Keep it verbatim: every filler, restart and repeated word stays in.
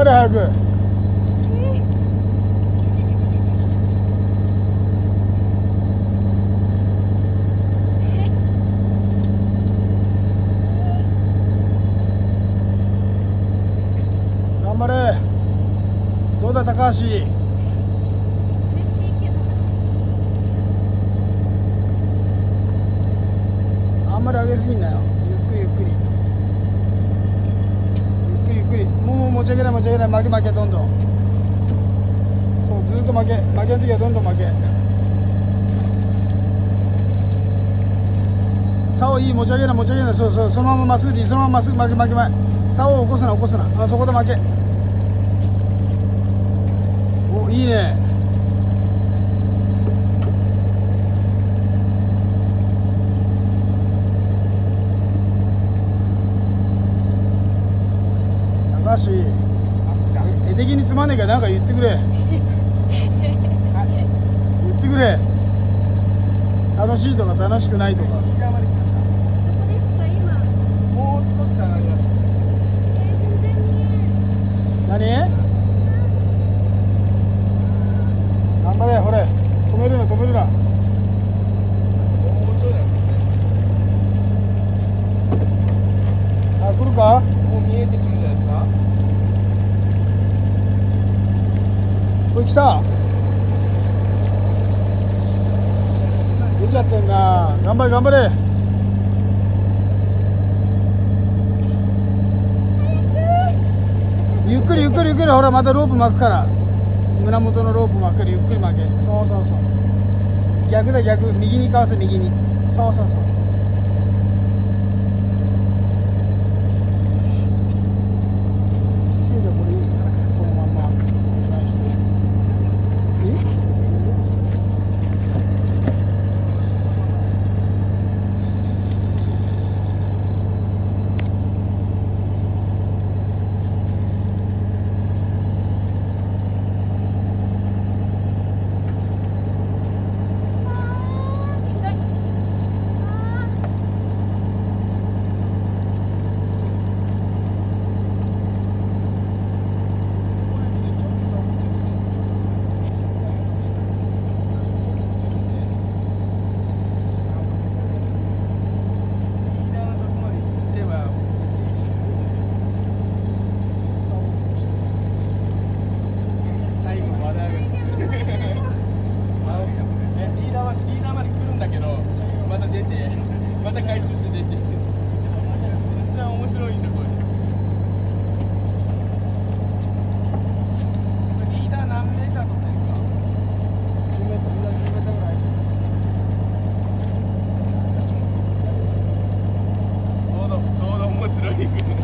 張れ早く。頑張れ。どうだ高橋。あんまり上げすぎんなよ。ゆっくりゆっくりゆっくりゆっくり。もうもう持ち上げない持ち上げない。負け負けどんどん。そうずっと負け負けの時はどんどん負け。竿いい持ち上げない持ち上げない。そうそうそのまままっすぐでいい。そのまままっすぐ負け負け負け。竿を起こすな起こすな。あそこで負け。おいいね。高橋絵的につまんねえからなんか言ってくれ言ってくれ。楽しいとか楽しくないとか。 もう少しかかります。 何？頑張れほれ。止めるな止めるな。 もうちょいなんですね。 あ来るか。 もう見えてくるんじゃないですか。 これ来た。出ちゃってんな。頑張れ頑張れ。ゆっくりゆっくりゆっくり。ほらまたロープ巻くから。胸元のロープ巻くからゆっくり巻け。そうそうそう。逆だ逆。右にかわせ右に。そうそうそう。 また回収して出て一番面白いんだこれ。リーダー何メーター取ってんですか。 じゅうメートル、じゅうメートルぐらい。 ちょうどちょうど面白い